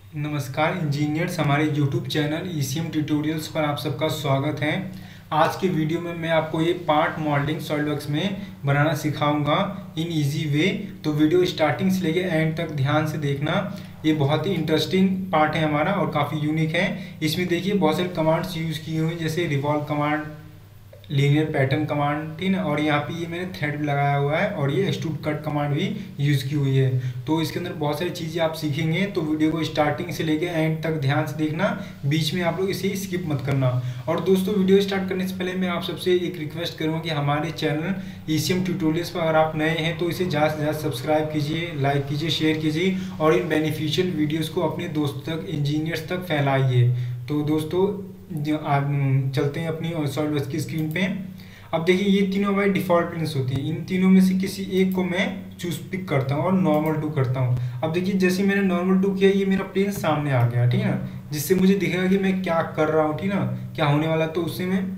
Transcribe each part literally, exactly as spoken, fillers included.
नमस्कार इंजीनियर्स, हमारे YouTube channel ECM tutorials पर आप सबका स्वागत है। आज के वीडियो में मैं आपको ये पार्ट मॉडलिंग सॉलिडवर्क्स में बनाना सिखाऊंगा इन इजी वे। तो वीडियो स्टार्टिंग से लेके एंड तक ध्यान से देखना। ये बहुत ही इंटरेस्टिंग पार्ट है हमारा और काफ़ी यूनिक है। इसमें देखिए बहुत सारे कमांड्स यूज़ किए हुए हैं, जैसे revolve command, linear pattern command, ठीक है। और यहाँ पे ये मैंने थ्रेड भी लगाया हुआ है और ये एक्सट्रूड कट कमांड भी यूज़ की हुई है। तो इसके अंदर बहुत सारी चीज़ें आप सीखेंगे, तो वीडियो को स्टार्टिंग से लेके एंड तक ध्यान से देखना, बीच में आप लोग इसे स्किप मत करना। और दोस्तों, वीडियो स्टार्ट करने से पहले मैं आप सबसे एक रिक्वेस्ट करूँगा कि हमारे चैनल ईसीएम ट्यूटोरियल्स पर अगर आप नए हैं तो इसे ज़्यादा से ज़्यादा सब्सक्राइब कीजिए, लाइक कीजिए, शेयर कीजिए और इन बेनिफिशियल वीडियोज़ को अपने दोस्तों तक, इंजीनियर्स तक फैलाइए। तो दोस्तों आज चलते हैं अपनी सॉलिडवर्क्स की स्क्रीन पे। अब देखिए ये तीनों हमारी डिफ़ॉल्ट प्लेन्स होती हैं। इन तीनों में से किसी एक को मैं चूज पिक करता हूँ और नॉर्मल टू करता हूँ। अब देखिए जैसे मैंने नॉर्मल टू किया, ये मेरा प्लेन सामने आ गया, ठीक है ना, जिससे मुझे दिखेगा कि मैं क्या कर रहा हूँ, ठीक है ना, क्या होने वाला। तो उससे मैं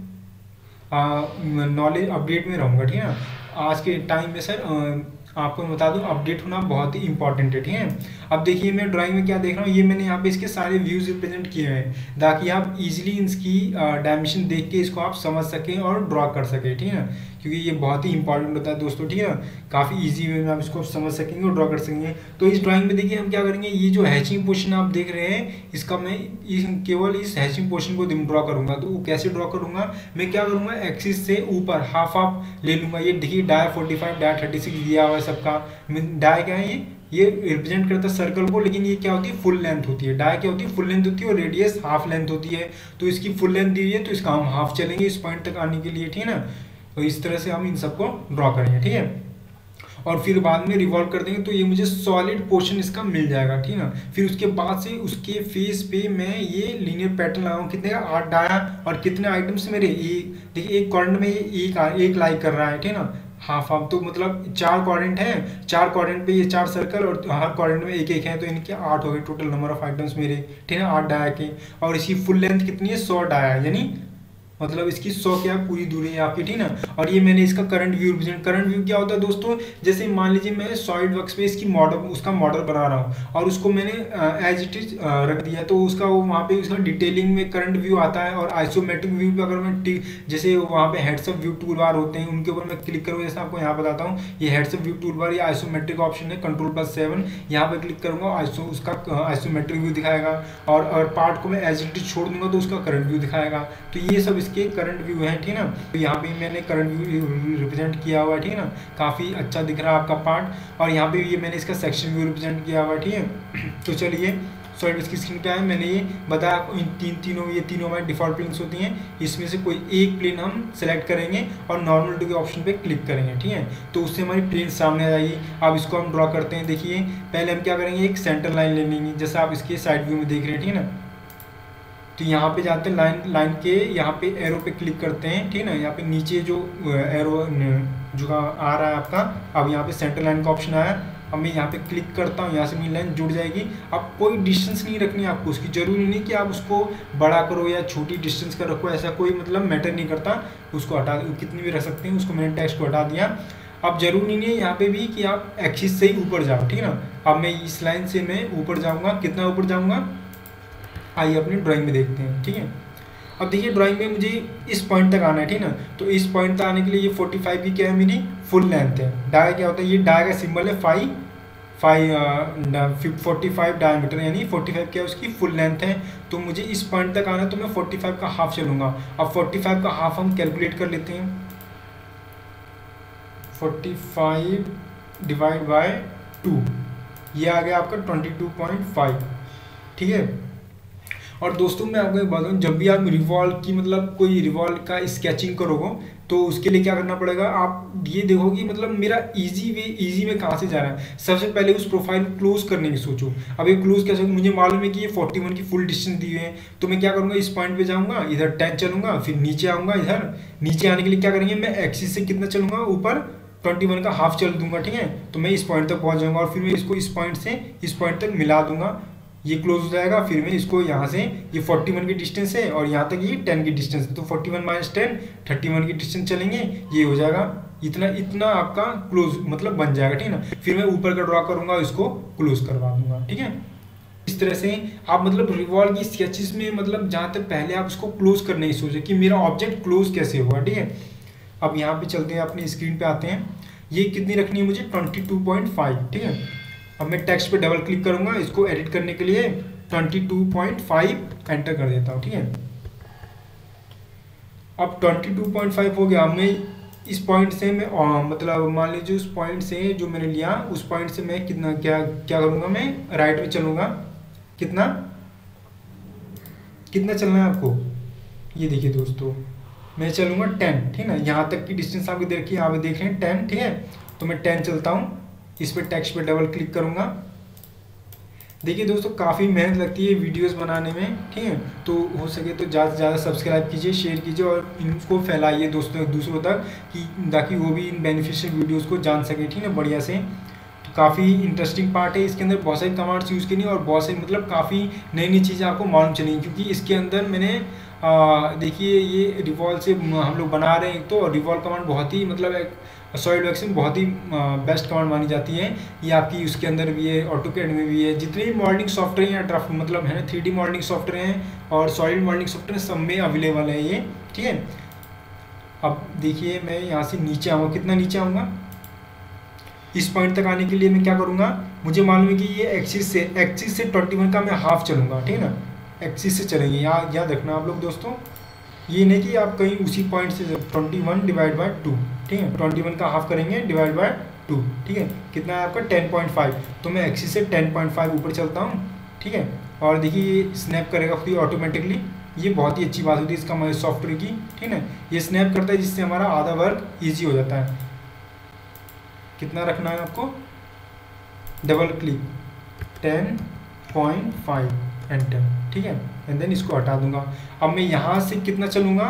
नॉलेज अपडेट में रहूँगा, ठीक है ना। आज के टाइम में सर आ, आपको मैं बता दूं, अपडेट होना बहुत ही इंपॉर्टेंट है, ठीक है। अब देखिए मैं ड्राइंग में क्या देख रहा हूँ, ये मैंने यहाँ पे इसके सारे व्यूज रिप्रेजेंट किए हैं ताकि आप इजीली इसकी डायमेंशन देख के इसको आप समझ सकें और ड्रॉ कर सकें, ठीक है, क्योंकि ये बहुत ही इंपॉर्टेंट होता है दोस्तों, ठीक है। काफ़ी इजी वे में आप इसको समझ सकेंगे और ड्रॉ कर सकेंगे। तो इस ड्राइंग में देखिए हम क्या करेंगे, ये जो हैचिंग पोर्शन आप देख रहे हैं, इसका मैं इस, केवल इस हैचिंग पोर्शन को ड्रॉ करूंगा। तो वो कैसे ड्रॉ करूंगा, मैं क्या करूंगा, एक्सिस से ऊपर हाफ हाफ ले लूंगा। ये देखिए dia forty five dia thirty six दिया हुआ है सबका। डाया क्या है, ये ये रिप्रेजेंट करता है सर्कल को, लेकिन ये क्या होती है, फुल लेंथ होती है। डाया क्या होती है, फुल लेंथ होती है और रेडियस हाफ लेंथ होती है। तो इसकी फुल लेंथ दी हुई है, तो इसका हम हाफ चलेंगे इस पॉइंट तक आने के लिए, ठीक है ना। तो इस तरह से हम इन सबको ड्रॉ करेंगे, ठीक है। और फिर बाद में रिवॉल्व कर देंगे तो ये मुझे सॉलिड पोर्शन इसका मिल जाएगा, ठीक है ना। फिर उसके बाद से उसके फेस पे मैं ये लीनियर पैटर्न लगाऊँ, कितने का, आठ डाया और कितने आइटम्स मेरे, एक देखिए एक क्वाड्रेंट में ये एक एक लाइक कर रहा है, ठीक है ना, हाफ हाफ। तो मतलब चार क्वाड्रेंट है, चार क्वाड्रेंट पे ये चार सर्कल और हर क्वाड्रेंट में एक एक है, तो इनके आठ हो गए टोटल नंबर ऑफ आइटम्स मेरे, ठीक है, आठ डाया के। और इसकी फुल लेंथ कितनी है, सौ डाया, यानी मतलब इसकी सौ क्या पूरी दूरी है आपकी, ठीक ना। और ये मैंने इसका current view represent, current view क्या होता है दोस्तों, जैसे मान लीजिए मैं सॉलिड वर्क्स पे इसकी मॉडल, उसका मॉडल बना रहा हूँ और उसको मैंने एज इट इज रख दिया, तो उसका वो वहाँ पे उसका डिटेलिंग में करंट व्यू आता है। और आइसोमेट्रिक व्यू पे अगर मैं जैसे वहाँ पे हेड्सअप व्यू टूल बार होते हैं, उनके ऊपर मैं क्लिक करूँ, जैसे आपको यहाँ बताता हूँ, ये हेड्सअप व्यू टूल बार, ये आइसोमेट्रिक ऑप्शन है, कंट्रोल प्लस सेवन, यहाँ पे क्लिक करूँगा, आइसो उसका आइसोमेट्रिक व्यू दिखाएगा। और अगर पार्ट को मैं एज इट इज छोड़ दूंगा तो उसका करंट व्यू दिखाएगा। तो ये सब इसके करंट व्यू है, ठीक है ना। तो यहाँ पे मैंने करंट व्यू रिप्रेजेंट किया हुआ है, ठीक है ना, काफ़ी अच्छा दिख रहा है आपका पार्ट। और यहाँ पे ये मैंने इसका सेक्शन व्यू रिप्रेजेंट किया हुआ है, ठीक है। तो चलिए सॉलिड की स्क्रीन क्या है, मैंने ये बताया इन तीन तीनों ये तीनों हमारी डिफॉल्ट प्लेन्स होती हैं। इसमें से कोई एक प्लेन हम सेलेक्ट करेंगे और नॉर्मल टू के ऑप्शन पे क्लिक करेंगे, ठीक है। तो उससे हमारी प्लेन सामने आ जाएगी। अब इसको हम ड्रॉ करते हैं। देखिए पहले हम क्या करेंगे, एक सेंटर लाइन ले लेंगे, जैसे आप इसके साइड व्यू में देख रहे हैं, ठीक है ना। तो यहाँ पे जाते हैं लाइन लाइन के यहाँ पे एरो पे क्लिक करते हैं, ठीक है ना। यहाँ पे नीचे जो एरो जो आ रहा है आपका, अब यहाँ पे सेंटर लाइन का ऑप्शन आया। अब मैं यहाँ पे क्लिक करता हूँ, यहाँ से मेरी लाइन जुड़ जाएगी। अब कोई डिस्टेंस नहीं रखनी आपको, उसकी जरूरी नहीं कि आप उसको बड़ा करो या छोटी डिस्टेंस का रखो, ऐसा कोई मतलब मैटर नहीं करता। उसको हटा कितनी भी रख सकते हैं, उसको मैंने टेक्स्ट को हटा दिया। अब जरूरी नहीं है यहाँ पे भी कि आप एक्सिस से ही ऊपर जाओ, ठीक है ना। अब मैं इस लाइन से मैं ऊपर जाऊँगा, कितना ऊपर जाऊँगा आइए अपनी ड्राइंग में देखते हैं, ठीक है। अब देखिए ड्राइंग में मुझे इस पॉइंट तक आना है, ठीक है ना। तो इस पॉइंट तक आने के लिए ये फोर्टी फाइव की क्या है, मेरी फुल लेंथ है। डाया क्या होता है, ये डाया का सिंबल है five five forty five diameter, यानी फोर्टी फाइव क्या है उसकी फुल लेंथ है। तो मुझे इस पॉइंट तक आना है, तो मैं फोर्टी फाइव का हाफ चलूँगा। अब फोर्टी फाइव का हाफ हम कैलकुलेट कर लेते हैं, forty five divide by two, ये आ गया आपका ट्वेंटी टू पॉइंट फाइव, ठीक है। और दोस्तों मैं आपको एक बात बताऊँ, जब भी आप रिवॉल्व की मतलब कोई रिवॉल्व का स्केचिंग करोगे तो उसके लिए क्या करना पड़ेगा, आप ये देखो कि मतलब मेरा इजी वे इजी में कहाँ से जा रहा है। सबसे पहले उस प्रोफाइल को क्लोज करने की सोचो। अब ये क्लोज कैसे, मुझे मालूम है कि ये फोर्टी वन की फुल डिस्टेंस दी हुई है, तो मैं क्या करूँगा, इस पॉइंट पे जाऊँगा, इधर टेन चलूँगा, फिर नीचे आऊँगा। इधर नीचे आने के लिए क्या करेंगे, मैं एक्सिस से कितना चलूँगा, ऊपर ट्वेंटी वन का हाफ चल दूंगा, ठीक है। तो मैं इस पॉइंट तक पहुँच जाऊँगा और फिर मैं इसको इस पॉइंट से इस पॉइंट तक मिला दूंगा, ये क्लोज हो जाएगा। फिर मैं इसको यहाँ से, ये फोर्टी वन की डिस्टेंस है और यहाँ तक ये टेन की डिस्टेंस है, तो forty one minus ten thirty one की डिस्टेंस चलेंगे, ये हो जाएगा इतना इतना आपका क्लोज मतलब बन जाएगा, ठीक है ना। फिर मैं ऊपर का ड्रॉ करूँगा, इसको क्लोज करवा दूंगा, ठीक है। इस तरह से आप मतलब रिवॉल्व की स्केचेस में मतलब जहाँ तक पहले आप उसको क्लोज करने ही सोचे कि मेरा ऑब्जेक्ट क्लोज कैसे होगा, ठीक है। अब यहाँ पे चलते हैं, अपनी स्क्रीन पे आते हैं। ये कितनी रखनी है मुझे, ट्वेंटी टू पॉइंट फाइव, ठीक है। अब मैं टेक्स्ट पे डबल क्लिक करूँगा, इसको एडिट करने के लिए twenty two point five enter कर देता हूँ, ठीक है। अब ट्वेंटी टू पॉइंट फाइव हो गया। मैं इस पॉइंट से मैं आ, मतलब मान लीजिए उस पॉइंट से जो मैंने लिया उस पॉइंट से मैं कितना क्या क्या करूँगा, मैं राइट में चलूँगा। कितना कितना चलना है आपको, ये देखिए दोस्तों, मैं चलूँगा टेन, ठीक है ना। यहाँ तक की डिस्टेंस आपको देखिए, आप देख रहे हैं टेन, ठीक है। तो मैं टेन चलता हूँ, इस पर टेक्स्ट पे डबल क्लिक करूँगा। देखिए दोस्तों, काफ़ी मेहनत लगती है वीडियोस बनाने में, ठीक है। तो हो सके तो ज़्यादा से ज़्यादा सब्सक्राइब कीजिए, शेयर कीजिए और इनको फैलाइए दोस्तों दूसरों तक, कि ताकि वो भी इन बेनिफिशियल वीडियोस को जान सके, ठीक है, बढ़िया से। तो काफ़ी इंटरेस्टिंग पार्ट है, इसके अंदर बहुत सारी कमांड्स यूज़ करनी और बहुत सारी मतलब काफ़ी नई नई चीज़ें आपको मालूम चलेंगी, क्योंकि इसके अंदर मैंने देखिए ये रिवॉल्व से हम लोग बना रहे हैं। तो रिवॉल्व कमांड बहुत ही मतलब एक सॉलिड वर्क्स में बहुत ही बेस्ट कमांड मानी जाती है। ये आपकी उसके अंदर भी है, ऑटोकैड में भी है, जितने भी मॉडलिंग सॉफ्टवेयर या ड्राफ्ट मतलब है थ्री डी मॉडलिंग सॉफ्टवेयर हैं और सॉलिड मॉडलिंग सॉफ्टवेयर सब में अवेलेबल है ये, ठीक है। अब देखिए मैं यहाँ से नीचे आऊँगा, कितना नीचे आऊँगा, इस पॉइंट तक आने के लिए मैं क्या करूँगा, मुझे मालूम है कि ये एक्सिस से एक्सिस से ट्वेंटी वन का मैं हाफ चलूँगा, ठीक है ना। एक्सिस से चलेंगे, यहाँ याद रखना आप लोग दोस्तों, ये नहीं कि आप कहीं उसी पॉइंट से twenty one divide by two, ठीक है, ट्वेंटी वन का हाफ करेंगे डिवाइड बाय टू, ठीक है। कितना है आपका टेन पॉइंट फाइव, तो मैं एक्सिस से टेन पॉइंट फाइव ऊपर चलता हूँ, ठीक है। और देखिए ये स्नैप करेगा खुद ही ऑटोमेटिकली, ये बहुत ही अच्छी बात होती है इसका सॉफ्टवेयर की, ठीक है। ये स्नैप करता है जिससे हमारा आधा वर्क ईजी हो जाता है। कितना रखना है आपको, double click ten point five enter, ठीक है, एंड देन इसको हटा दूंगा। अब मैं यहाँ से कितना चलूँगा,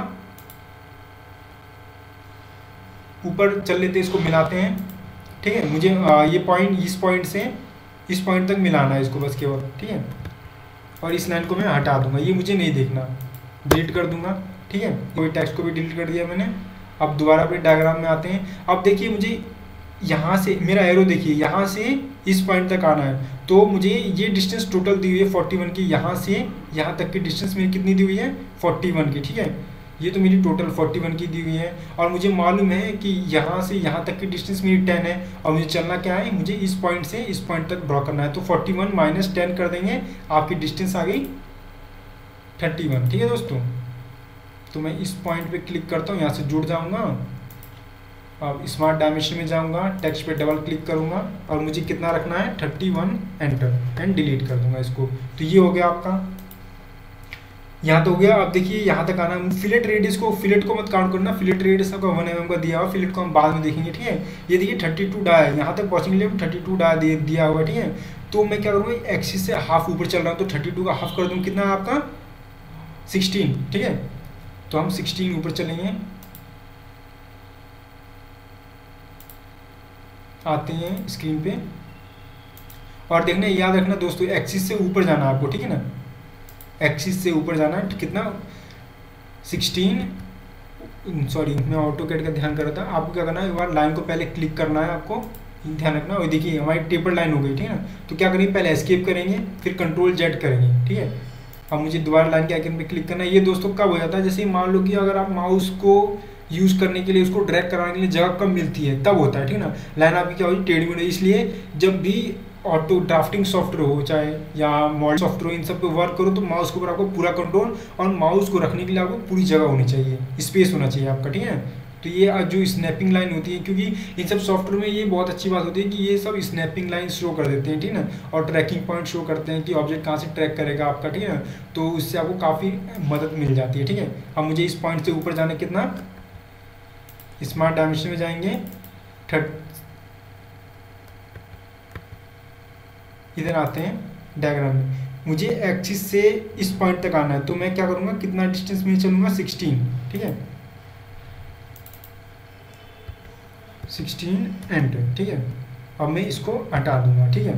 ऊपर चल लेते इसको मिलाते हैं, ठीक है। मुझे आ, ये पॉइंट इस पॉइंट से इस पॉइंट तक मिलाना है इसको बस केवल, ठीक है। और इस लाइन को मैं हटा दूंगा, ये मुझे नहीं देखना, डिलीट कर दूंगा, ठीक है। कोई टेक्स्ट को भी डिलीट कर दिया मैंने। अब दोबारा अपने डायग्राम में आते हैं। अब देखिए मुझे यहाँ से मेरा एरो देखिए, यहाँ से इस पॉइंट तक आना है, तो मुझे ये डिस्टेंस टोटल दी हुई है फोर्टी वन की। यहाँ से यहाँ तक की डिस्टेंस मेरी कितनी दी हुई है, फोर्टी वन की, ठीक है। ये तो मेरी टोटल फोर्टी वन की दी हुई है और मुझे मालूम है कि यहाँ से यहाँ तक की डिस्टेंस मेरी टेन है और मुझे चलना क्या है, मुझे इस पॉइंट से इस पॉइंट तक ड्रॉ करना है। तो फोर्टी वन माइनस टेन कर देंगे, आपकी डिस्टेंस आ गई थर्टी वन, ठीक है दोस्तों। तो मैं इस पॉइंट पे क्लिक करता हूँ, यहाँ से जुड़ जाऊँगा। अब स्मार्ट डायमेंशन में जाऊँगा, टेक्स्ट पे डबल क्लिक करूँगा और मुझे कितना रखना है, thirty one enter, and delete कर दूँगा इसको। तो ये हो गया आपका, यहाँ तो हो गया। अब देखिए यहाँ तक आना, फिलेट रेडियस को फिलेट को मत काउंट करना, फिलेट रेडियस का वन एम एम का दिया हुआ, फिलेट को हम बाद में देखेंगे, ठीक है। ये देखिए थर्टी टू डा है, यहाँ तक पहुँचने के लिए थर्टी टू डा दिया हुआ, ठीक है। तो मैं क्या करूँगा, एक्सिस से हाफ ऊपर चल रहा हूँ, तो थर्टी टू का हाफ कर दूँ, कितना है आपका सिक्सटीन, ठीक है। तो हम सिक्सटीन ऊपर चलेंगे, आते हैं स्क्रीन पे और देखना, याद रखना दोस्तों, एक्सिस से ऊपर जाना आपको, ठीक है ना। एक्सिस से ऊपर जाना है, कितना सिक्सटीन, सॉरी मैं ऑटो कैड का ध्यान कर रहा था। आपको क्या करना है, एक बार लाइन को पहले क्लिक करना है, आपको ध्यान रखना। और देखिए हमारी टेबल लाइन हो गई, ठीक है ना। तो क्या करेंगे, पहले एस्केप करेंगे, फिर कंट्रोल जेड करेंगे, ठीक है। अब मुझे दोबारा लाइन के आइकन पे क्लिक करना है। ये दोस्तों कब हो जाता है, जैसे मान लो कि अगर आप माउस को यूज़ करने के लिए, उसको ड्रैग कराने के लिए जगह कम मिलती है, तब होता है, ठीक है ना। लाइन आपकी क्या होगी, टेढ़ी मेढ़ी। इसलिए जब भी ऑटो ड्राफ्टिंग सॉफ्टवेयर हो चाहे या मॉडल सॉफ्टवेयर, इन सब पे वर्क करो तो माउस के ऊपर आपको पूरा कंट्रोल और माउस को रखने के लिए आपको पूरी जगह होनी चाहिए, स्पेस होना चाहिए आपका, ठीक है। तो ये जो स्नैपिंग लाइन होती है, क्योंकि इन सब सॉफ्टवेयर में ये बहुत अच्छी बात होती है कि ये सब स्नैपिंग लाइन शो कर देते हैं, ठीक है ना। और ट्रैकिंग पॉइंट शो करते हैं कि ऑब्जेक्ट कहाँ से ट्रैक करेगा आपका, ठीक है ना। तो इससे आपको काफ़ी मदद मिल जाती है, ठीक है। अब मुझे इस पॉइंट से ऊपर जाना, कितना, स्मार्ट डायमेंशन में जाएंगे, थर्ट इधर आते हैं डायग्राम में, मुझे एक्सिस से इस पॉइंट तक आना है। तो मैं क्या करूँगा, कितना डिस्टेंस में चलूँगा, सिक्सटीन, ठीक है, सिक्सटीन एंटर, ठीक है। अब मैं इसको हटा दूंगा, ठीक है।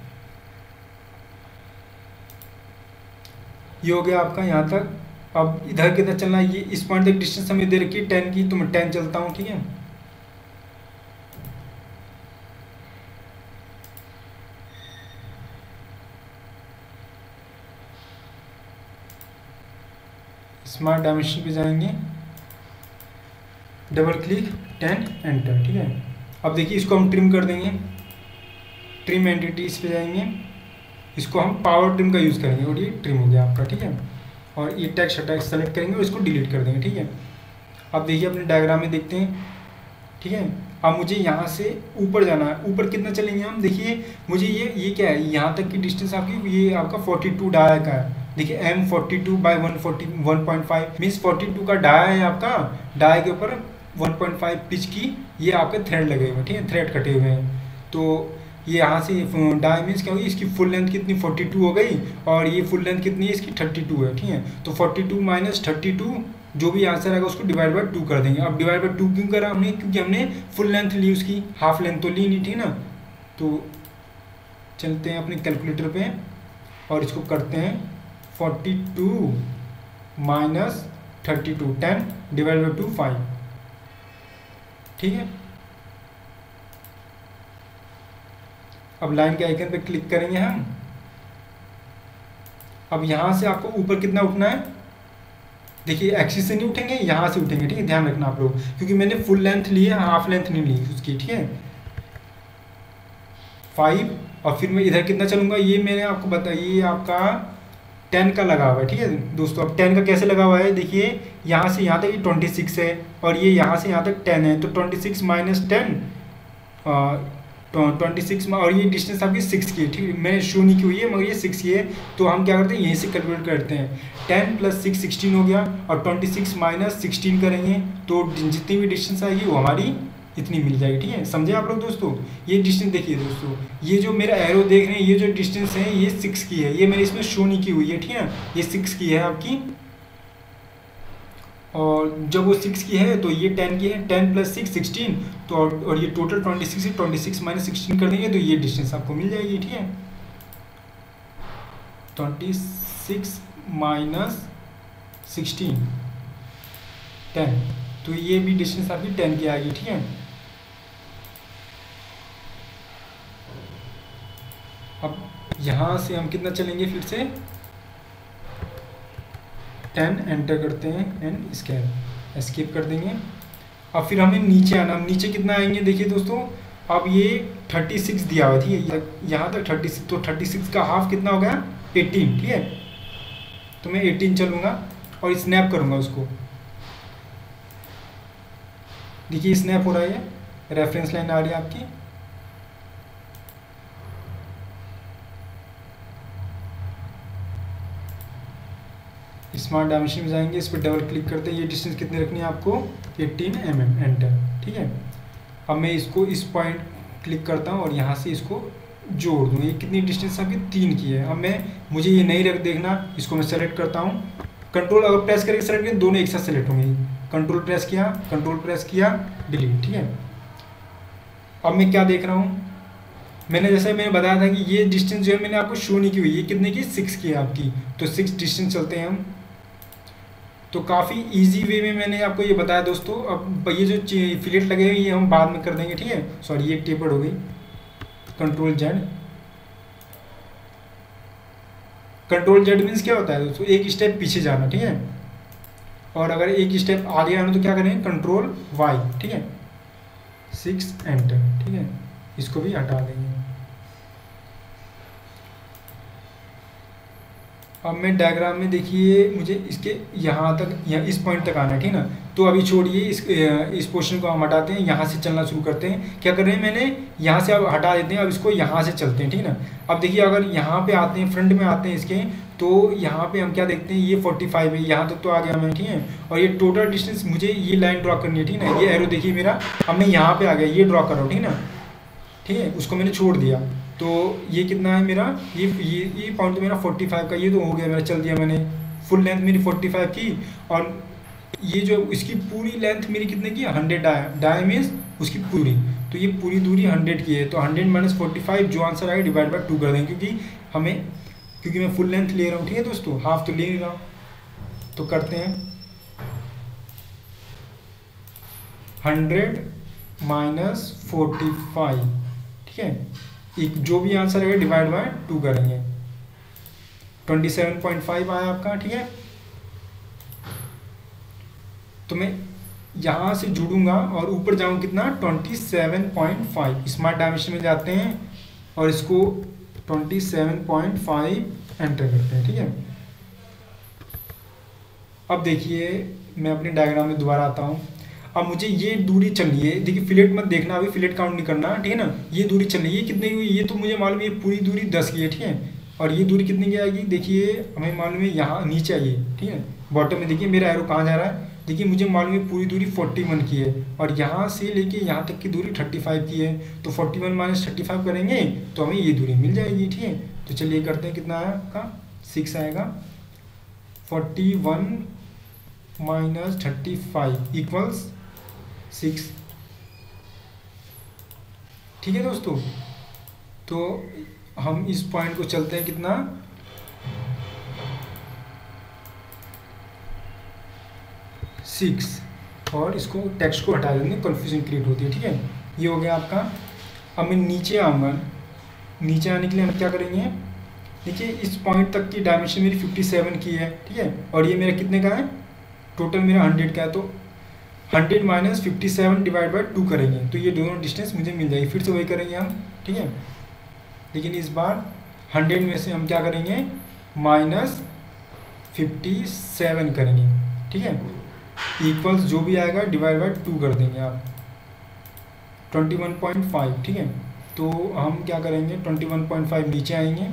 ये हो गया आपका यहाँ तक। अब इधर कितना चलना है, ये इस पॉइंट तक डिस्टेंस हमें दे रखी है टेन की, तो मैं टेन चलता हूँ, ठीक है। स्मार्ट डायमेंशन पे जाएंगे, डबल क्लिक, टेन, एंटर। ठीक है, अब देखिए इसको हम ट्रिम कर देंगे, ट्रिम एंटिटीज पे जाएंगे, इसको हम पावर ट्रिम का यूज़ करेंगे और ये ट्रिम हो गया आपका। ठीक है, और ये टेक्स्ट हटा सेलेक्ट करेंगे और इसको डिलीट कर देंगे। ठीक है, अब देखिए अपने डायग्राम में देखते हैं। ठीक है, अब मुझे यहाँ से ऊपर जाना है, ऊपर कितना चलेंगे हम, देखिए मुझे ये ये क्या है, यहाँ तक की डिस्टेंस आपकी ये आपका फोर्टी टू डाया का है। देखिए M forty two by one forty one point five means forty two का डाया है आपका, डाया के ऊपर वन पॉइंट फाइव पिच की ये आपके थ्रेड लगे हुए हैं। ठीक है, थ्रेड कटे हुए हैं, तो ये यहाँ से डाई मीन्स क्या होगी, इसकी फुल लेंथ कितनी फोर्टी टू हो गई और ये फुल लेंथ कितनी है इसकी थर्टी टू है। ठीक है, तो forty two minus thirty two जो भी आंसर आएगा उसको डिवाइड बाय टू कर देंगे। अब डिवाइड बाय टू क्यों करा हमने, क्योंकि हमने फुल लेंथ ली, उसकी हाफ लेंथ तो ली नहीं। ठीक है ना, तो चलते हैं अपने कैलकुलेटर पे और इसको करते हैं forty two minus thirty two, ten divide by two, five. ठीक है, अब लाइन के आइकन पे क्लिक करेंगे हम। अब यहाँ से आपको ऊपर कितना उठना है, देखिए एक्सिस से नहीं उठेंगे, यहाँ से उठेंगे। ठीक है, ध्यान रखना आप लोग, क्योंकि मैंने फुल लेंथ ली है, हाफ लेंथ नहीं ली उसकी। ठीक है, फाइव, और फिर मैं इधर कितना चलूँगा, ये मैंने आपको बताया, ये आपका टेन का लगा हुआ है। ठीक है दोस्तों, अब टेन का कैसे लगा हुआ है, देखिए यहाँ से यहाँ तक ये ट्वेंटी सिक्स है और ये यहाँ से यहाँ तक टेन है, तो twenty six minus ten, twenty six में, और ये डिस्टेंस आपकी सिक्स की है। ठीक है, मैंने शो नहीं की हुई है मगर ये सिक्स की है, तो हम क्या करते हैं यहीं से कैलकुलेट करते हैं। टेन प्लस सिक्स सिक्सटीन हो गया और ट्वेंटी सिक्स माइनस सिक्सटीन करेंगे तो जितनी भी डिस्टेंस आएगी वो हमारी इतनी मिल जाएगी। ठीक है, समझे आप लोग दोस्तों। ये डिस्टेंस देखिए दोस्तों, ये जो मेरा एरो देख रहे हैं, ये जो डिस्टेंस है ये सिक्स की है, ये मैंने इसमें शो नहीं की हुई है। ठीक है, ये सिक्स की है आपकी, और जब वो सिक्स की है तो ये टेन की है, टेन प्लस सिक्स सिक्सटीन, तो और, और ये टोटल ट्वेंटी सिक्स है, ट्वेंटी सिक्स माइनस सिक्सटीन कर देंगे तो ये डिस्टेंस आपको मिल जाएगी। ठीक है, twenty six minus sixteen, ten, तो ये भी डिस्टेंस आपकी टेन की आएगी। ठीक है, अब यहाँ से हम कितना चलेंगे, फिर से टेन एंटर करते हैं एंड स्कैन एस्केप कर देंगे। अब फिर हमें नीचे आना, हम नीचे कितना आएंगे, देखिए दोस्तों अब ये थर्टी सिक्स दिया हुआ थी, यहाँ तक थर्टी सिक्स, तो थर्टी सिक्स का हाफ कितना हो गया, एटीन। ठीक है, तो मैं एटीन चलूँगा और स्नैप करूँगा उसको, देखिए स्नैप हो रहा है, रेफरेंस लाइन आ रही है आपकी। स्मार्ट डायमेंशन में जाएंगे, इस पर डबल क्लिक करते हैं, ये डिस्टेंस कितनी रखनी है आपको, एटीन एम एम, एंटर। ठीक है, अब मैं इसको इस पॉइंट क्लिक करता हूँ और यहाँ से इसको जोड़ दूँ, ये कितनी डिस्टेंस आपकी तीन की है। अब मैं मुझे ये नहीं रख देखना, इसको मैं सेलेक्ट करता हूँ, कंट्रोल अगर प्रेस करके सेलेक्ट करें दोनों एक साथ सेलेक्ट होंगे, कंट्रोल प्रेस किया, कंट्रोल प्रेस किया, डिलीट। ठीक है, अब मैं क्या देख रहा हूँ, मैंने जैसे मैंने बताया था कि ये डिस्टेंस जो है मैंने आपको शो नहीं की हुई, ये कितने की, सिक्स की है आपकी, तो सिक्स डिस्टेंस चलते हैं हम। तो काफ़ी इजी वे में मैंने आपको ये बताया दोस्तों। अब ये जो फिलेट लगे हैं ये हम बाद में कर देंगे। ठीक है, सॉरी ये टेपर्ड हो गई, control Z, control Z means क्या होता है दोस्तों, एक स्टेप पीछे जाना। ठीक है, और अगर एक स्टेप आगे आना तो क्या करें, कंट्रोल वाई। ठीक है, सिक्स एंटर। ठीक है, इसको भी हटा देंगे। अब मैं डायग्राम में देखिए मुझे इसके यहाँ तक, यहाँ इस पॉइंट तक आना है। ठीक है ना, तो अभी छोड़िए इस इस पोर्शन को हम हटाते हैं, यहाँ से चलना शुरू करते हैं। क्या कर रहे हैं, मैंने यहाँ से अब हटा देते हैं, अब इसको यहाँ से चलते हैं। ठीक है ना, अब देखिए अगर यहाँ पे आते हैं, फ्रंट में आते हैं इसके, तो यहाँ पे हम क्या देखते हैं, ये फोर्टी फाइव है, यहाँ तक तो आ गया मैं। ठीक है, और ये टोटल डिस्टेंस मुझे ये लाइन ड्रॉ करनी है। ठीक है ना, ये एरो देखिए मेरा, अब मैं यहाँ पे आ गया, ये ड्रॉ कर रहा हूँ। ठीक है ना, ठीक है, उसको मैंने छोड़ दिया, तो ये कितना है मेरा, ये ये ये पॉइंट तो मेरा फोर्टी फाइव का, ये तो हो गया मेरा, चल दिया मैंने, फुल लेंथ मेरी फोर्टी फाइव की, और ये जो इसकी पूरी लेंथ मेरी कितने की, हंड्रेड डाया, डाया मीन्स उसकी पूरी, तो ये पूरी दूरी हंड्रेड की है, तो हंड्रेड माइनस फोर्टी फाइव जो आंसर आएगा डिवाइड बाय टू कर देंगे, क्योंकि हमें, क्योंकि मैं फुल लेंथ ले रहा हूँ। ठीक है दोस्तों, हाफ तो ले नहीं रहा हूँ, तो करते हैं हंड्रेड माइनस फोर्टी फाइव। ठीक है, एक जो भी आंसर है डिवाइड बाय टू करेंगे, ट्वेंटी सेवन पॉइंट फाइव आया आपका। ठीक है, तो मैं यहाँ से जुड़ूंगा और ऊपर जाऊँ कितना twenty seven point five, smart dimension में जाते हैं और इसको twenty seven point five enter करते हैं। ठीक है, अब देखिए मैं अपने डायग्राम में दोबारा आता हूँ। अब मुझे ये दूरी चलनी है, देखिए फिलेट मत देखना, अभी फिलेट काउंट नहीं करना, ठीक है ना। ये दूरी चलनी है, ये कितनी हुई, ये तो मुझे मालूम है पूरी दूरी दस की है, ठीक है। और ये दूरी कितनी की आएगी, देखिए हमें मालूम है यहाँ नीचे आइए, ठीक है, बॉटम में देखिए मेरा एरो कहाँ जा रहा है, देखिए मुझे मालूम है पूरी दूरी फोर्टी वन की है और यहाँ से लेके यहाँ तक की दूरी थर्टी फाइव की है। तो forty one minus thirty five करेंगे तो हमें ये दूरी मिल जाएगी, ठीक है। तो चलिए करते हैं, कितना आया का सिक्स आएगा, forty one minus thirty five equals six. ठीक है दोस्तों, तो हम इस पॉइंट को चलते हैं कितना, सिक्स, और इसको टेक्स्ट को हटा देंगे, कन्फ्यूजन क्रिएट होती है। ठीक है, ये हो गया आपका। अब मैं नीचे आऊँगा, नीचे आने के लिए हम क्या करेंगे, देखिए इस पॉइंट तक की डायमेंशन मेरी फिफ्टी सेवन की है, ठीक है, और ये मेरा कितने का है, टोटल मेरा हंड्रेड का है। तो hundred minus fifty seven divide by two करेंगे तो ये दोनों डिस्टेंस मुझे मिल जाएगी। फिर से वही करेंगे हम, ठीक है, लेकिन इस बार हंड्रेड में से हम क्या करेंगे, माइनस फिफ्टी सेवन करेंगे, ठीक है, इक्वल्स जो भी आएगा डिवाइड बाई टू कर देंगे आप, ट्वेंटी वन पॉइंट फाइव। ठीक है, तो हम क्या करेंगे, ट्वेंटी वन पॉइंट फाइव नीचे आएंगे,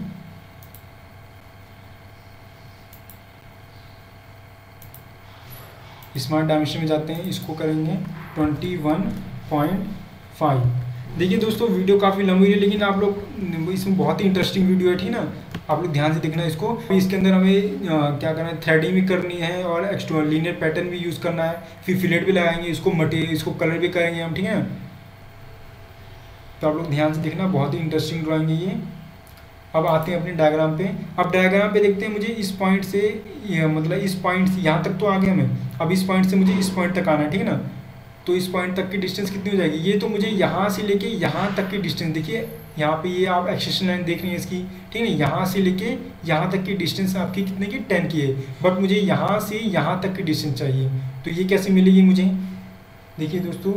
स्मार्ट डायमेंशन में जाते हैं, इसको करेंगे ट्वेंटी वन पॉइंट फाइव। देखिए दोस्तों वीडियो काफ़ी लंबी है लेकिन आप लोग, इसमें बहुत ही इंटरेस्टिंग वीडियो है, ठीक है ना, आप लोग ध्यान से देखना इसको। इसके अंदर हमें आ, क्या करना है, थ्रेडिंग भी करनी है और एक्स्ट्रा लीनियर पैटर्न भी यूज़ करना है, फिर फिलेट भी लगाएंगे, इसको मटेरियल, इसको कलर भी करेंगे हम, ठीक है। तो आप लोग ध्यान से देखना, बहुत ही इंटरेस्टिंग ड्राइंग है ये। अब आते हैं अपने डायग्राम पे। अब डायग्राम पे देखते हैं, मुझे इस पॉइंट से ये मतलब इस पॉइंट से यहाँ तक तो आ गया मैं, अब इस पॉइंट से मुझे इस पॉइंट तक आना है, ठीक है ना। तो इस पॉइंट तक की डिस्टेंस कितनी हो जाएगी, ये तो मुझे यहाँ से लेके यहाँ तक की डिस्टेंस, देखिए यहाँ पे ये आप एक्सटेंशन लाइन देख रही हैं इसकी, ठीक है ना, यहाँ से लेके यहाँ तक की डिस्टेंस आपकी कितने की, टेन की है, बट मुझे यहाँ से यहाँ तक की डिस्टेंस चाहिए। तो ये कैसे मिलेगी मुझे, देखिए दोस्तों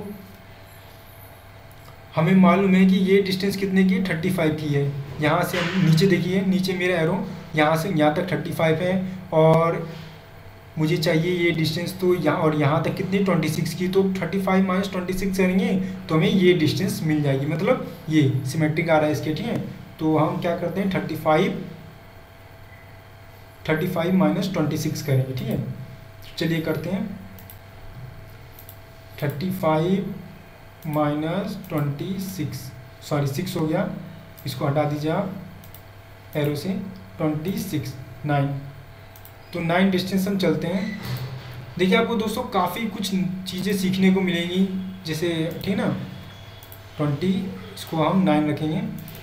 हमें मालूम है कि ये डिस्टेंस कितने की, थर्टी फाइव की है। यहाँ से नीचे देखिए, नीचे मेरा एरो यहाँ से यहाँ तक थर्टी फाइव है और मुझे चाहिए ये डिस्टेंस, तो यहाँ और यहाँ तक कितनी, ट्वेंटी सिक्स की। तो thirty five minus twenty six करेंगे तो हमें ये डिस्टेंस मिल जाएगी, मतलब ये सिमेट्रिक आ रहा है इसके, ठीक है। तो हम क्या करते हैं, thirty five thirty five minus twenty six करेंगे, ठीक है। चलिए करते हैं, thirty five minus twenty six, sorry six हो गया, इसको हटा दीजिए आप एरो से, ट्वेंटी सिक्स, नाइन, तो नाइन डिस्टेंस हम चलते हैं। देखिए आपको दोस्तों काफ़ी कुछ चीज़ें सीखने को मिलेंगी, जैसे ठीक है ना, ट्वेंटी, इसको हम नाइन रखेंगे,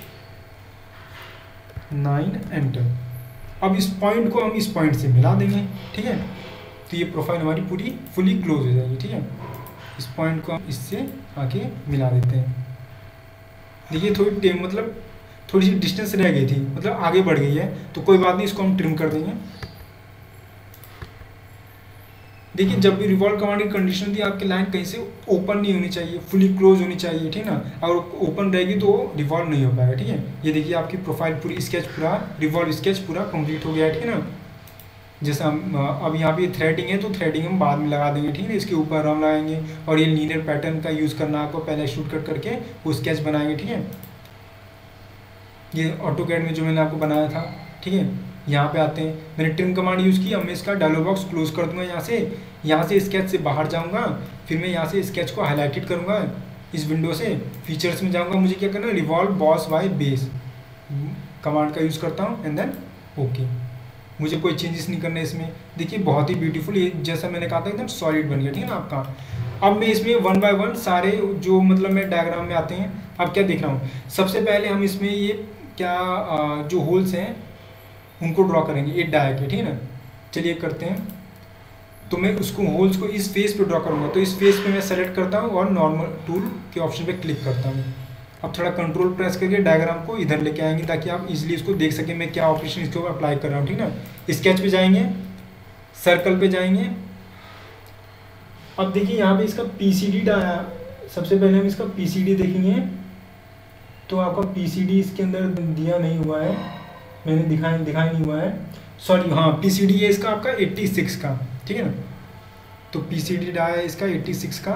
नाइन एंटर। अब इस पॉइंट को हम इस पॉइंट से मिला देंगे, ठीक है, तो ये प्रोफाइल हमारी पूरी फुली क्लोज हो जाएगी, ठीक है। इस पॉइंट को हम इससे आके मिला देते हैं। देखिए थोड़ी टेम मतलब थोड़ी सी डिस्टेंस रह गई थी, मतलब आगे बढ़ गई है, तो कोई बात नहीं, इसको हम ट्रिम कर देंगे। देखिए जब भी रिवॉल्व कमांड की कंडीशन होती है, आपकी लाइन कहीं से ओपन नहीं होनी चाहिए, फुली क्लोज होनी चाहिए, ठीक है ना। अगर ओपन रहेगी तो रिवॉल्व नहीं हो पाएगा, ठीक है। ये देखिए आपकी प्रोफाइल पूरी, स्केच पूरा, रिवॉल्व स्केच पूरा कंप्लीट हो गया है, ठीक है ना। जैसे हम अब यहाँ पे थ्रेडिंग है तो थ्रेडिंग हम बाद में लगा देंगे, ठीक है, इसके ऊपर हम लगाएंगे। और ये लीनियर पैटर्न का यूज़ करना आपको, पहले शूट कट करके वो स्केच बनाएंगे, ठीक है। ये ऑटोकैड में जो मैंने आपको बनाया था, ठीक है। यहाँ पे आते हैं, मैंने ट्रिम कमांड यूज़ की, अब मैं इसका डायलॉग बॉक्स क्लोज कर दूंगा यहाँ से, यहाँ से स्केच से बाहर जाऊँगा, फिर मैं यहाँ से स्केच को हाईलाइटेड करूँगा, इस विंडो से फीचर्स में जाऊँगा, मुझे क्या करना है, revolve boss by base command का यूज़ करता हूँ, एंड देन ओके। मुझे कोई चेंजेस नहीं करना है इसमें। देखिए बहुत ही ब्यूटीफुल, ये जैसा मैंने कहा था एकदम सॉलिड बन गया, ठीक है ना आपका। अब मैं इसमें वन बाय वन सारे जो मतलब मैं डायग्राम में आते हैं, अब क्या देख रहा हूँ, सबसे पहले हम इसमें ये क्या जो होल्स हैं उनको ड्रॉ करेंगे, एक डाया के, ठीक है ना। चलिए करते हैं, तो मैं उसको होल्स को इस फेस पे ड्रॉ करूँगा, तो इस फेस पे मैं सेलेक्ट करता हूँ और नॉर्मल टूल के ऑप्शन पे क्लिक करता हूँ। अब थोड़ा कंट्रोल प्रेस करके डायग्राम को इधर लेके आएंगे ताकि आप इजीली इसको देख सकें मैं क्या ऑपरेशन इसके ऊपर अप्लाई कर रहा हूँ, ठीक है ना। स्केच पे जाएंगे, सर्कल पे जाएंगे, अब देखिए यहाँ पे इसका पी सी डी डाया, सबसे पहले हम इसका पी सी डी देखेंगे। तो आपका पी सी डी इसके अंदर दिया नहीं हुआ है, मैंने दिखाई दिखाई नहीं हुआ है, सॉरी हाँ पी सी डी है इसका आपका छियासी का, ठीक है ना। तो पी सी डी डाया है इसका छियासी का।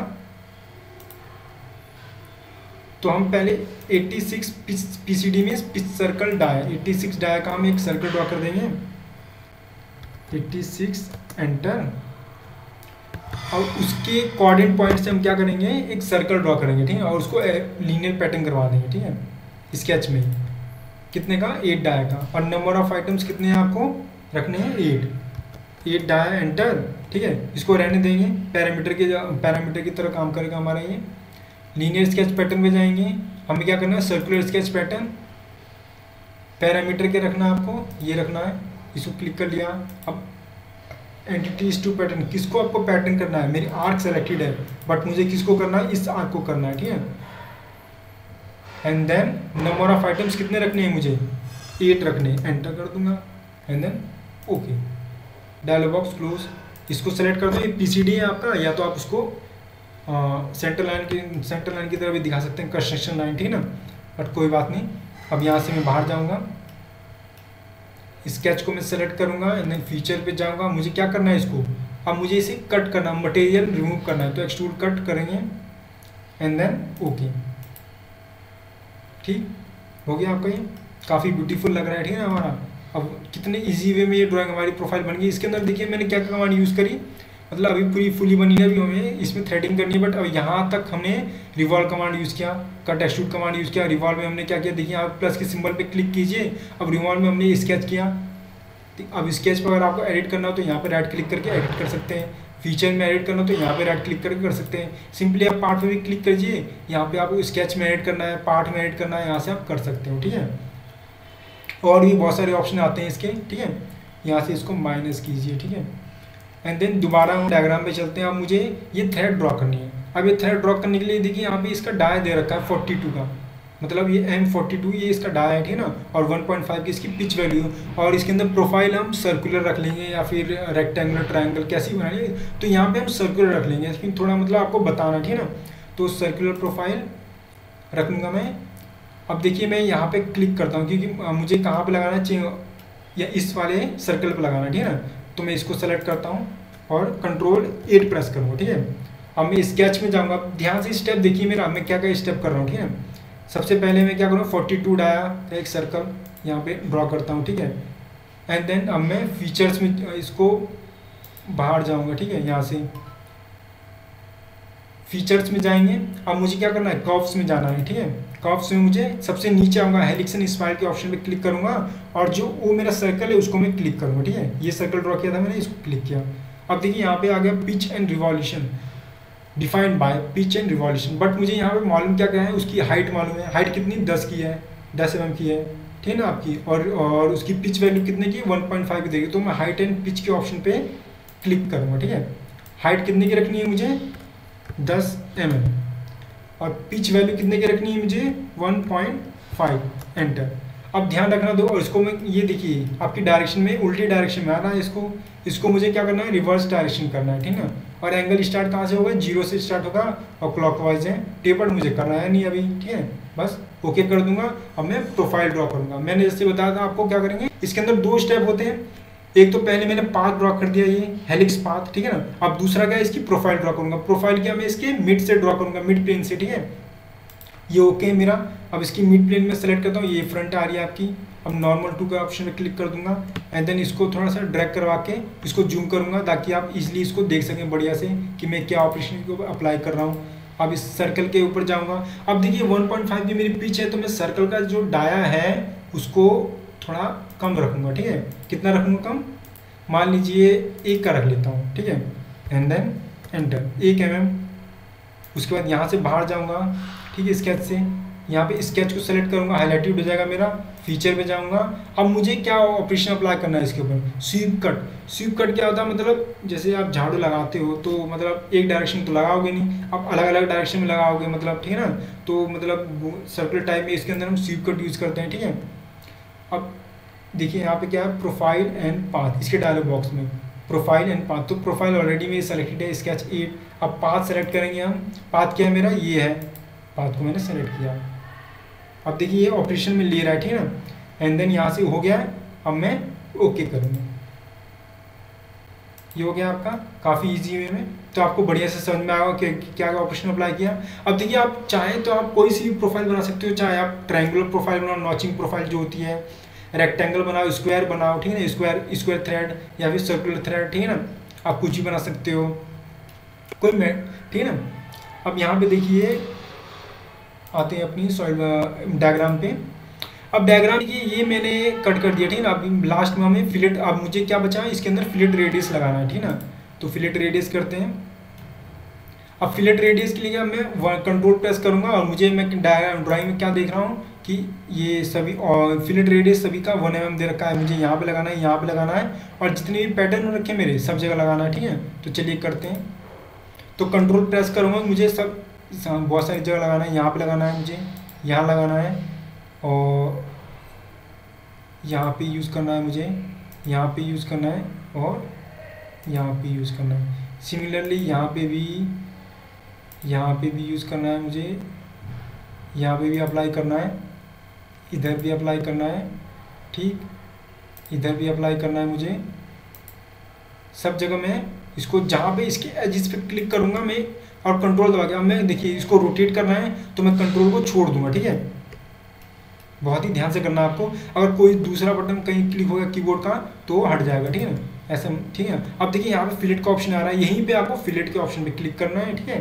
तो हम पहले छियासी पी सी डी में पिच सर्कल डाया, छियासी डाया का हम एक सर्कल ड्रॉ कर देंगे, छियासी एंटर। और उसके कोऑर्डिनेट पॉइंट से हम क्या करेंगे, एक सर्कल ड्रॉ करेंगे, ठीक है, और उसको लीनियर पैटर्न करवा देंगे, ठीक है, स्केच में। कितने का, एट डाया का। और नंबर ऑफ आइटम्स कितने हैं आपको रखने हैं, एट। एट डाया एंटर, ठीक है। इसको रहने देंगे, पैरामीटर के पैरामीटर की तरह काम करेगा हमारा ये। लीनियर स्केच पैटर्न में जाएंगे, हमें क्या करना है, सर्कुलर स्केच पैटर्न। पैरामीटर के रखना है आपको, ये रखना है, इसको क्लिक कर लिया। अब एंटिटीज टू पैटर्न, किसको आपको पैटर्न करना है, मेरी आर्क सेलेक्टेड है, बट मुझे किसको करना है, इस आर्क को करना है, ठीक है। And then number of items कितने रखने हैं मुझे, एट रखने, एंटर कर दूंगा and then okay. Dialog box close. इसको सेलेक्ट कर दो, ये पीसीडी है आपका, या तो आप उसको सेंटर लाइन की सेंटर लाइन की तरह भी दिखा सकते हैं, कंस्ट्रक्शन लाइन, ठीक है ना, बट कोई बात नहीं। अब यहाँ से मैं बाहर जाऊँगा, स्केच को मैं सेलेक्ट करूँगा एंड देन फीचर पे जाऊँगा। मुझे क्या करना है, इसको अब मुझे इसे कट करना, मटेरियल रिमूव करना है, तो एक्सट्रूड कट करेंगे एंड देन ओके। ठीक हो गया आपका, ये काफ़ी ब्यूटीफुल लग रहा है, ठीक है ना हमारा। अब कितने इजी वे में ये ड्राइंग हमारी प्रोफाइल बन गई। इसके अंदर देखिए मैंने क्या क्या कमांड यूज़ करी, मतलब अभी पूरी फुली बनी है, अभी हमें इसमें थ्रेडिंग करनी है, बट अब यहाँ तक हमने रिवॉल्व कमांड यूज़ किया, कट एक्सट्रूड कमांड यूज़ किया। रिवॉल्व में हमने क्या किया, देखिए आप प्लस के सिंबल पे क्लिक कीजिए। अब रिवॉल्व में हमने स्केच किया। अब स्केच पर अगर आपको एडिट करना हो तो यहाँ पर राइट क्लिक करके एडिट कर सकते हैं। फीचर में एडिट करना हो तो यहाँ पे राइट क्लिक करके कर सकते हैं। सिंपली आप पार्ट में भी क्लिक कीजिए, यहाँ पे आपको स्केच में एडिट करना है, पार्ट में एडिट करना है, यहाँ से आप कर सकते हो, ठीक है। और भी बहुत सारे ऑप्शन आते हैं इसके, ठीक है। यहाँ से इसको माइनस कीजिए, ठीक है। एंड देन दोबारा हम डायग्राम पे चलते हैं। अब मुझे ये थ्रेड ड्रॉ करनी है। अब ये थ्रेड ड्रॉ करने के लिए देखिए यहाँ पे इसका डाया दे रखा है फोर्टी टू का, मतलब ये एम फोर्टी टू ये इसका डाया है, ठीक है ना। और वन पॉइंट फाइव की इसकी पिच वैल्यू, और इसके अंदर प्रोफाइल हम सर्कुलर रख लेंगे या फिर रेक्टेंगुलर, ट्रायंगल, कैसी बनाएंगे, तो यहाँ पे हम सर्कुलर रख लेंगे, इसमें थोड़ा मतलब आपको बताना, ठीक है ना। तो सर्कुलर प्रोफाइल रखूँगा मैं। अब देखिए मैं यहाँ पे क्लिक करता हूँ, क्योंकि मुझे कहाँ पे लगाना चाहिए, या इस वाले सर्कल पे लगाना, ठीक है ना। तो मैं इसको सेलेक्ट करता हूँ और कंट्रोल एट प्रेस करूँगा, ठीक है। अब मैं स्केच में जाऊँगा, ध्यान से स्टेप देखिए मेरा, मैं क्या क्या स्टेप कर रहा हूँ, ठीक है। सबसे पहले मैं क्या करूँ, फोर्टी टू डाया एक सर्कल यहाँ पे ड्रॉ करता हूँ, ठीक है। एंड देन अब मैं फीचर्स में इसको बाहर जाऊँगा, ठीक है। यहाँ से फीचर्स में जाएंगे। अब मुझे क्या करना है, कर्व्स में जाना है, ठीक है। कर्व्स में मुझे सबसे नीचे आऊँगा, हेलिक्स एंड स्पाइरल के ऑप्शन पे क्लिक करूँगा, और जो वो मेरा सर्कल है उसको मैं क्लिक करूँगा, ठीक है। ये सर्कल ड्रॉ किया था मैंने, इसको क्लिक किया। अब देखिए यहाँ पे आ गया pitch and revolution, defined by pitch and revolution. But मुझे यहाँ पे मालूम क्या क्या है, उसकी हाइट मालूम है, हाइट कितनी, दस की है, दस एम एम की है, ठीक है ना आपकी। और और उसकी पिच वैल्यू कितने की, वन पॉइंट फाइव की देगी। तो मैं हाइट एंड पिच के ऑप्शन पे क्लिक करूँगा, ठीक है। हाइट कितने की रखनी है मुझे, दस एम एम, और पिच वैल्यू कितने की रखनी है मुझे, वन पॉइंट फाइव, एंटर। अब ध्यान रखना दो, और इसको मैं ये देखिए आपकी डायरेक्शन में उल्टी डायरेक्शन में आ रहा है, इसको इसको मुझे क्या करना है, रिवर्स डायरेक्शन करना है, ठीक है। और एंगल स्टार्ट कहाँ से होगा, जीरो से स्टार्ट होगा, और क्लॉकवाइज है, टेपर मुझे करना है नहीं अभी, ठीक है। बस ओके कर दूंगा। अब मैं प्रोफाइल ड्रॉ करूंगा। मैंने जैसे बताया था आपको क्या करेंगे, इसके अंदर दो स्टेप होते हैं। एक तो पहले मैंने पाथ ड्रॉ कर दिया, ये हेलिक्स पाथ, ठीक है ना। अब दूसरा क्या है, इसकी प्रोफाइल ड्रॉ करूंगा। प्रोफाइल क्या, मैं इसके मिड से ड्रॉ करूंगा, मिड प्लेन से, ठीक है। ये ओके है मेरा। अब इसकी मिड प्लेन में सेलेक्ट करता हूँ, ये फ्रंट आ रही है आपकी। अब नॉर्मल टू का ऑप्शन में क्लिक कर दूंगा, एंड देन इसको थोड़ा सा ड्रैग करवा के इसको जूम करूंगा, ताकि आप इजीली इसको देख सकें बढ़िया से कि मैं क्या ऑपरेशन को अप्लाई कर रहा हूँ। अब इस सर्कल के ऊपर जाऊंगा। अब देखिए वन पॉइंट फाइव की मेरी पिच है, तो मैं सर्कल का जो डाया है उसको थोड़ा कम रखूँगा, ठीक है। कितना रखूँगा कम, मान लीजिए एक का रख लेता हूँ, ठीक है। एंड देन एंटर, एक एम एम। उसके बाद यहाँ से बाहर जाऊँगा, ठीक है, स्केच से। यहाँ पे स्केच को सेलेक्ट करूँगा, हाईलाइटेड हो जाएगा मेरा। फीचर पे जाऊँगा। अब मुझे क्या ऑपरेशन अप्लाई करना है इसके ऊपर, स्वीप कट। स्वीप कट क्या होता है, मतलब जैसे आप झाड़ू लगाते हो तो मतलब एक डायरेक्शन तो लगाओगे नहीं, आप अलग अलग डायरेक्शन में लगाओगे, मतलब ठीक है ना। तो मतलब सर्कुलर टाइप में इसके अंदर हम स्वीप कट यूज़ करते हैं, ठीक है। अब देखिए यहाँ पे क्या है, प्रोफाइल एंड पाथ, इसके डायलॉग बॉक्स में प्रोफाइल एंड पाथ। तो प्रोफाइल ऑलरेडी मेरी सेलेक्टेड है, स्केच एट। अब पाथ सेलेक्ट करेंगे हम, पाथ क्या है मेरा, ये है, पाथ को मैंने सेलेक्ट किया। अब देखिए ये ऑपरेशन में ले रहा है, ठीक है ना, एंड देन यहाँ से हो गया है। अब मैं ओके करूँगा, ये हो गया आपका काफ़ी इजी वे में। तो आपको बढ़िया से समझ में आएगा कि क्या क्या ऑपरेशन अप्लाई किया। अब देखिए आप चाहें तो आप कोई सी भी प्रोफाइल बना सकते हो, चाहे आप ट्रायंगुलर प्रोफाइल बनाओ, नॉचिंग प्रोफाइल जो होती है, रेक्टेंगल बनाओ, स्क्वायर बनाओ, ठीक है ना, स्क्वायर स्क्वायर थ्रेड या फिर सर्कुलर थ्रेड, ठीक है ना, आप कुछ भी बना सकते हो, कोई मैं, ठीक है ना। अब यहाँ पे देखिए आते हैं अपनी सॉइल डायग्राम पे। अब डायग्राम ये ये मैंने कट कर दिया, ठीक है ना। अब लास्ट में हमें फिलेट, अब मुझे क्या बचा है, इसके अंदर फिलेट रेडियस लगाना है, ठीक है ना। तो फिलेट रेडियस करते हैं। अब फिलेट रेडियस के लिए मैं कंट्रोल प्रेस करूंगा और मुझे मैं ड्राइंग में क्या देख रहा हूँ कि ये सभी और फिलेट रेडियस सभी का वन एम एम दे रखा है, मुझे यहाँ पे लगाना है, यहाँ पे लगाना है, और जितने भी पैटर्न रखे मेरे सब जगह लगाना है, ठीक है। तो चलिए करते हैं। तो कंट्रोल प्रेस करूँगा, मुझे सब बहुत सारी जगह लगाना है, यहाँ पे लगाना है, मुझे यहाँ लगाना है, और यहाँ पे यूज़ करना है, मुझे यहाँ पे यूज़ करना है, और यहाँ पे यूज़ करना है। सिमिलरली यहाँ पे भी, यहाँ पे भी यूज़ करना है मुझे, यहाँ पे भी अप्लाई करना है, इधर भी अप्लाई करना है, ठीक, इधर भी अप्लाई करना है मुझे। सब जगह मैं इसको जहाँ पे इसके एजिस पे क्लिक करूँगा मैं और कंट्रोल दबा के, अब मैं देखिए इसको रोटेट करना है तो मैं कंट्रोल को छोड़ दूंगा, ठीक है। बहुत ही ध्यान से करना है आपको, अगर कोई दूसरा बटन कहीं क्लिक होगा कीबोर्ड का तो हट जाएगा, ठीक है ना, ऐसा, ठीक है। अब देखिए यहाँ पे फिलेट का ऑप्शन आ रहा है, यहीं पे आपको फिलेट के ऑप्शन पे क्लिक करना है, ठीक है।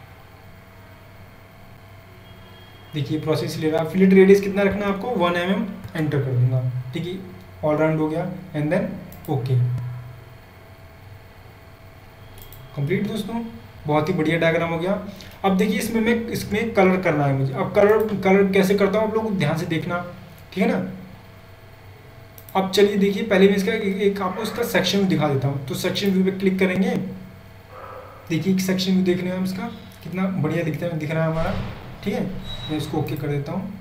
देखिए प्रोसेस ले रहा है, फिलेट रेडियस कितना रखना है आपको, वन एम एम, एंटर कर दूंगा, ठीक है, ऑल राउंड हो गया, एंड देन ओके, कंप्लीट दोस्तों। बहुत ही बढ़िया डायग्राम हो गया। अब देखिए इसमें मैं इसमें कलर करना है मुझे। अब कलर कलर कैसे करता हूँ आप लोग ध्यान से देखना, ठीक है ना। अब चलिए देखिए, पहले मैं इसका एक आपको इसका सेक्शन व्यू दिखा देता हूँ। तो सेक्शन व्यू पे क्लिक करेंगे, देखिए सेक्शन व्यू देखने हम इसका कितना बढ़िया दिखता है, दिख रहा है हमारा, ठीक है। मैं इसको ओके कर देता हूँ।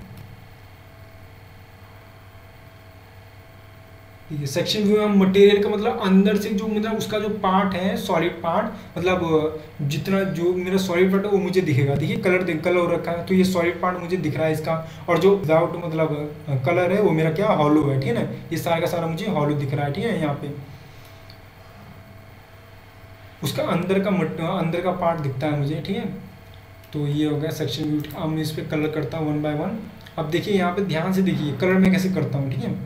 ठीक है, सेक्शन व्यू में मटेरियल का मतलब अंदर से जो मतलब उसका जो पार्ट है, सॉलिड पार्ट, मतलब जितना जो मेरा सॉलिड पार्ट है वो मुझे दिखेगा। देखिए कलर देख कलर हो रखा है, तो ये सॉलिड पार्ट मुझे दिख रहा है इसका, और जो विदाउट मतलब कलर है वो मेरा क्या हॉलो है, ठीक है ना। ये सारा का सारा मुझे हॉलो दिख रहा है, ठीक है। यहाँ पे उसका अंदर का मट अंदर का पार्ट दिखता है मुझे, ठीक है। तो ये हो गया सेक्शन व्यू। अब मैं इस पर कलर करता हूँ वन बाय वन। अब देखिए यहाँ पे ध्यान से देखिए कलर मैं कैसे करता हूँ, ठीक है।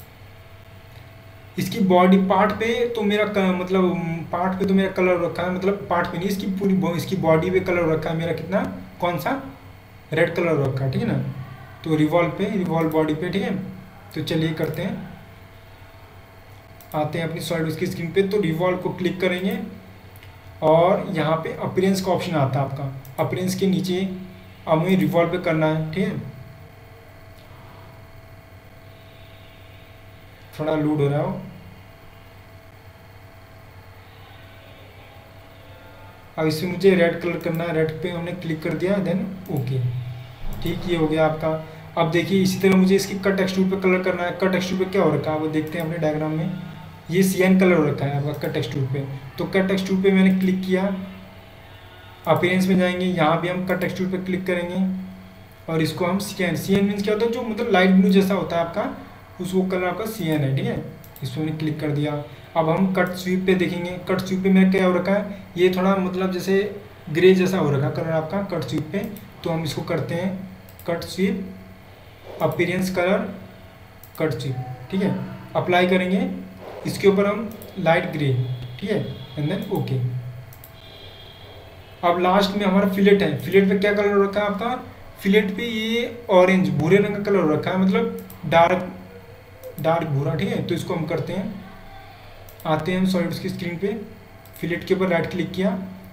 इसकी बॉडी पार्ट पे तो मेरा मतलब पार्ट पे तो मेरा कलर रखा है, मतलब पार्ट पे नहीं, इसकी पूरी इसकी बॉडी पे कलर रखा है मेरा, कितना, कौन सा, रेड कलर रखा है, ठीक है ना। तो रिवॉल्व पे, रिवॉल्व बॉडी पे, ठीक है। तो चलिए करते हैं, आते हैं अपनी सॉलिड उसकी स्क्रीन पे। तो रिवॉल्व को क्लिक करेंगे और यहाँ पे अपीयरेंस का ऑप्शन आता है आपका, अपीयरेंस के नीचे अब हमें रिवॉल्व पे करना है, ठीक है। थोड़ा लोड हो रहा हो। अब इसमें मुझे रेड कलर करना है, रेड पे हमने क्लिक कर दिया, देन ओके, ठीक, ये हो गया आपका। अब देखिए इसी तरह मुझे इसकी कट एक्सट्रूड पे कलर करना है। कट एक्सट्रूड पे क्या हो रखा है वो देखते हैं अपने डायग्राम में। ये सियान कलर हो रखा है आपका कट एक्सट्रूड पे। तो कट एक्सट्रूड पे मैंने क्लिक किया, अपीयरेंस में जाएंगे, यहाँ भी हम कट एक्सट्रूड पे क्लिक करेंगे और इसको हम सियान, सियान मीन्स क्या होता है, जो मतलब लाइट ब्लू जैसा होता है आपका, उस वो कलर आपका सियान है, ठीक है। इसमें मैंने क्लिक कर दिया। अब हम कट स्वीप पे देखेंगे, कट स्वीप पे मेरा क्या हो रखा है, ये थोड़ा मतलब जैसे ग्रे जैसा हो रखा है कलर आपका कट स्वीप पे। तो हम इसको करते हैं cut sweep, appearance colour, cut sweep, ठीक है, अप्लाई करेंगे इसके ऊपर हम लाइट ग्रे, ठीक है, एंड देन ओके। अब लास्ट में हमारा फिलेट है, फिलेट पे क्या कलर हो रखा है आपका, फिलेट पे ये ऑरेंज भूरे रंग का कलर हो रखा है, मतलब डार्क डार्क भूरा, ठीक है। तो इसको हम करते हैं, आते हैं हम सॉलिड्स की स्क्रीन पे, फिलेट के ऊपर राइट क्लिक किया,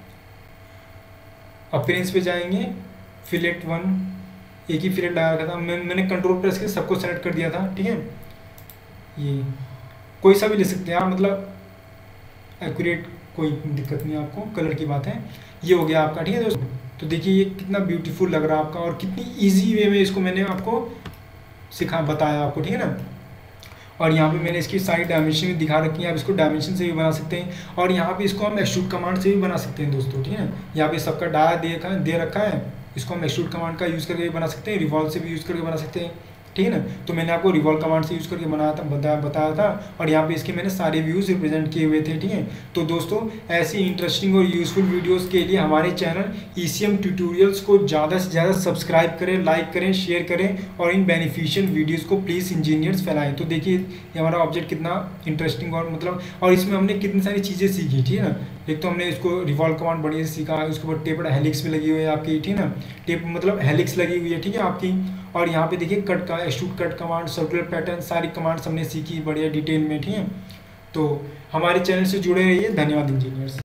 अपीयरेंस पे जाएंगे, फिलेट वन, एक ही फिलेट लगा रखा था मैं, मैंने कंट्रोल प्रेस के सबको सेलेक्ट कर दिया था, ठीक है। ये कोई सा भी ले सकते हैं आप, मतलब एक्यूरेट, कोई दिक्कत नहीं आपको, कलर की बात है। ये हो गया आपका, ठीक है दोस्तों। तो देखिए ये कितना ब्यूटीफुल लग रहा है आपका, और कितनी ईजी वे में इसको मैंने आपको सिखा बताया आपको, ठीक है ना। और यहाँ पे मैंने इसकी सारी डायमेंशन भी दिखा रखी है, आप इसको डायमेंशन से भी बना सकते हैं और यहाँ पे इसको हम एक्सट्रूड कमांड से भी बना सकते हैं दोस्तों, ठीक है। यहाँ पे सबका डाया दे दे रखा है, इसको हम एक्सट्रूड कमांड का यूज़ करके भी बना सकते हैं, रिवॉल्व से भी यूज़ करके बना सकते हैं, ठीक है ना। तो मैंने आपको रिवॉल्व कमांड से यूज़ करके बनाया था, बताया बताया था और यहाँ पे इसके मैंने सारे व्यूज़ रिप्रेजेंट किए हुए थे, ठीक है। तो दोस्तों ऐसी इंटरेस्टिंग और यूज़फुल वीडियोस के लिए हमारे चैनल ईसीएम ट्यूटोरियल्स को ज़्यादा से ज़्यादा सब्सक्राइब करें, लाइक करें, शेयर करें और इन बेनिफिशियल वीडियोज़ को प्लीज़ इंजीनियर्स फैलाएँ। तो देखिए ये हमारा ऑब्जेक्ट कितना इंटरेस्टिंग और मतलब और इसमें हमने कितनी सारी चीज़ें सीखी, ठीक है ना। एक तो हमने इसको रिवॉल्व कमांड बढ़िया से सीखा है, उसके ऊपर टेप हेलिक्स भी लगी हुई है आपकी, ठीक है ना, टेप मतलब हेलिक्स लगी हुई है, ठीक है आपकी। और यहाँ पे देखिए कट का extrude cut command, circular pattern, सारी कमांड्स हमने सीखी बढ़िया डिटेल में, ठीक है। तो हमारे चैनल से जुड़े रहिए, धन्यवाद इंजीनियर्स।